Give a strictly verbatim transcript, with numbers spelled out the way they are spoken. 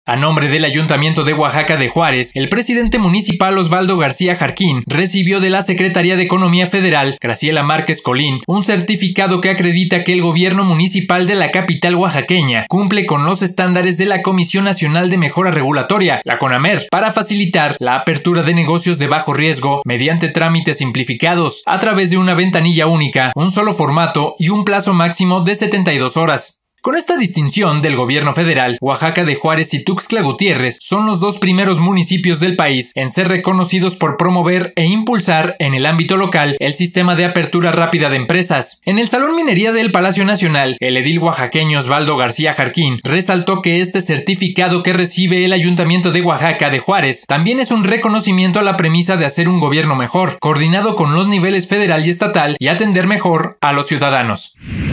A nombre del Ayuntamiento de Oaxaca de Juárez, el presidente municipal Osvaldo García Jarquín recibió de la Secretaría de Economía Federal, Graciela Márquez Colín, un certificado que acredita que el gobierno municipal de la capital oaxaqueña cumple con los estándares de la Comisión Nacional de Mejora Regulatoria, la CONAMER, para facilitar la apertura de negocios de bajo riesgo mediante trámites simplificados, a través de una ventanilla única, un solo formato y un plazo máximo de setenta y dos horas. Con esta distinción del gobierno federal, Oaxaca de Juárez y Tuxtla Gutiérrez son los dos primeros municipios del país en ser reconocidos por promover e impulsar en el ámbito local el sistema de apertura rápida de empresas. En el Salón Minería del Palacio Nacional, el edil oaxaqueño Osvaldo García Jarquín resaltó que este certificado que recibe el Ayuntamiento de Oaxaca de Juárez también es un reconocimiento a la premisa de hacer un gobierno mejor, coordinado con los niveles federal y estatal y atender mejor a los ciudadanos.